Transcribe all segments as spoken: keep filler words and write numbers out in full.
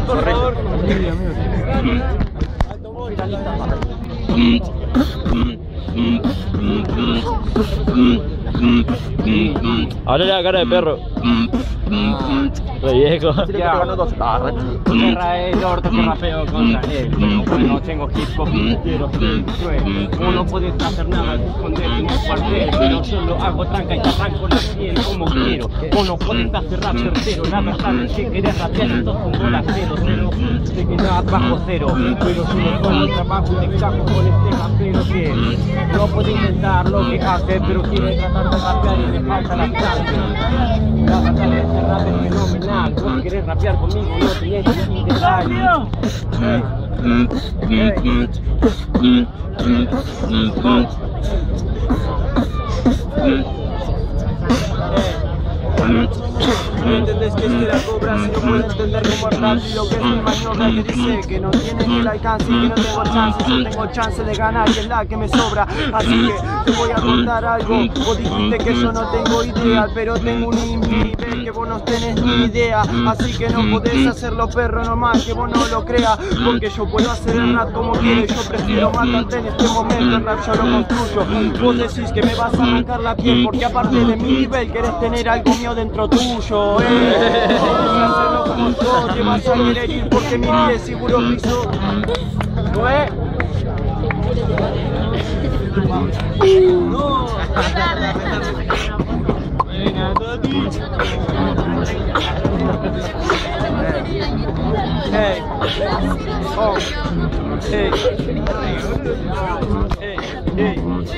por favor. Ahora la cara de perro. Re viejo. Ya, guerra el orto que rapeo contra él. Pero bueno, tengo hip hop y quiero ser cruel. Vos no podés hacer nada, esconderte en un cuartel. Pero yo lo hago tranca y te arranco la piel como quiero. Vos no podés hacer rap certero. La verdad es que querés rapear y sos un bolacero. Cero, te quedás bajo cero. Pero si no con el trabajo te cago con este rapero que no puede intentar lo que hace, pero quiere tratar de rapear y le falta la clase. La verdad es que rap es fenomenal. Vos querés rapear conmigo y no tenés ni ideal. Hey. No entendés que es que la cobra, si no puedo entender cómo es rápido que es mi maniobra que dice que no tiene ni el alcance y que no tengo chance, yo tengo chance de ganar y es la que me sobra, así que te voy a contar algo. Vos dijiste que yo no tengo ideal, pero tengo un invive que vos no tenés ni idea, así que no podés hacerlo perro nomás que vos no lo creas, porque yo puedo hacer el rap como quiero y yo prefiero matarte en este momento, el rap yo lo construyo. Vos decís que me vas a arrancar la piel porque aparte de mi nivel querés tener algo mío dentro tuyo, eh. Querés hacerlo como yo, te vas a querer ir porque mi pie seguro piso. ¿No es? No. Hey. Oh. Hey. Hey. Hey.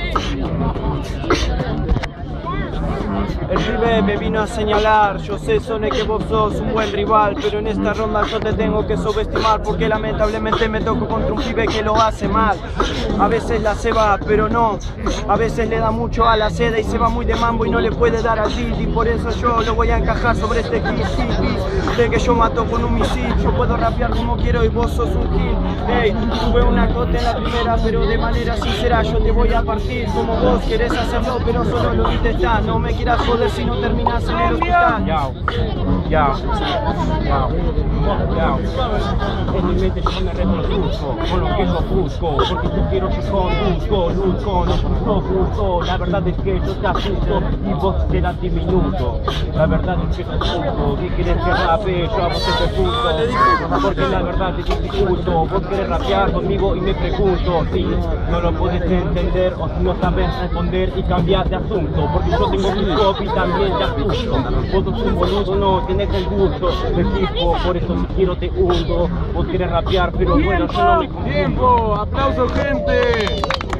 El pibe me vino a señalar, yo sé Sone que vos sos un buen rival, pero en esta ronda yo te tengo que subestimar porque lamentablemente me toco contra un pibe que lo hace mal. A veces la ceba, pero no, a veces le da mucho a la seda y se va muy de mambo y no le puede dar al beat, y por eso yo lo voy a encajar sobre este hit, de que yo mato con un misil, yo puedo rapear como quiero y vos sos un kill. Hey, tuve una cota en la primera, pero de manera sincera yo te voy a partir como vos querés hacerlo, pero solo lo intentás, no me quieras joder si no terminas en el hospital. Yao, yao, yao, yao. En mi mente yo me reproduzco con lo que yo busco, porque yo quiero que conduzco, luzco, no sos justo. La verdad es que yo te asusto y vos serás diminuto. La verdad es que te asusto, que querés que rape, yo a vos te pregunto, porque la verdad es dificulto. Vos querés rapear conmigo y me pregunto si no lo podés entender o si no sabes responder y cambiar de asunto, porque yo tengo hip hop y también te asusto. Vos sos un boludo, no tenés el gusto del hip hop, por eso si quiero te hundo. Vos querés rapear, pero bueno, yo no me confundo. ¡Tiempo! ¡Aplausos, gente!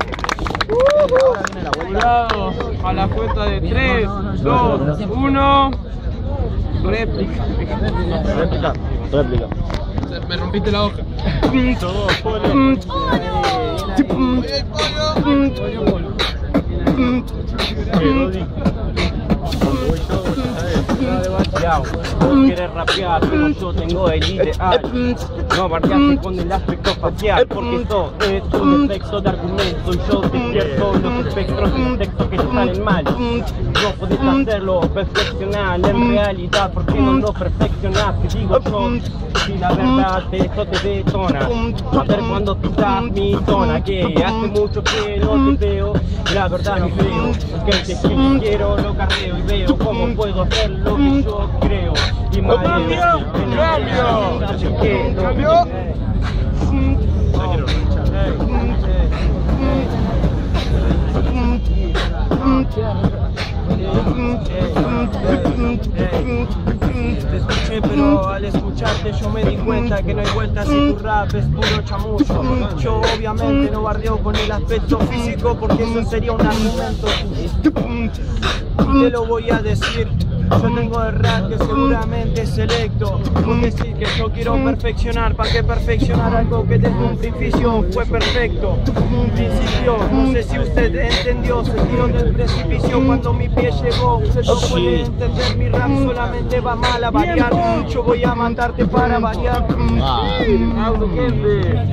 Jurado, a la cuenta de tres, dos, uno. Réplica. Réplica. Réplica. Me rompiste la hoja. Todo, Yao, vos querés rapear como yo tengo el ideal. No bardeaste con el aspecto facial, porque esto es un efecto de argumento y yo despierto los espectros de texto que salen mal. No podés hacerlo perfeccionar en realidad, ¿por qué no lo perfeccionás? Te digo yo, si la verdad esto te detona. A ver cuando pisas mi zona, que hace mucho que no te veo. La verdad no creo que el que quiero lo carreo y veo cómo puedo hacer lo que yo creo. Y ¡Cambio! ¡Cambio! ¡Cambio! Te escuché, pero al escucharte yo me di cuenta que no hay vuelta si tu rap es puro chamullo. Yo obviamente no bardeo con el aspecto físico porque eso sería un argumento. Y te lo voy a decir. Yo tengo el rap que seguramente es selecto, porque sí que yo quiero perfeccionar, ¿para qué perfeccionar algo que desde un principio fue perfecto? Un principio, no sé si usted entendió, se tiró del precipicio cuando mi pie llegó. Usted no puede entender, mi rap solamente va mal a variar, yo voy a matarte para variar. ¡Bravo, gente!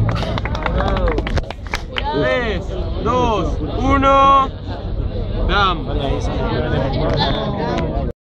tres, dos, uno. ¡Bam!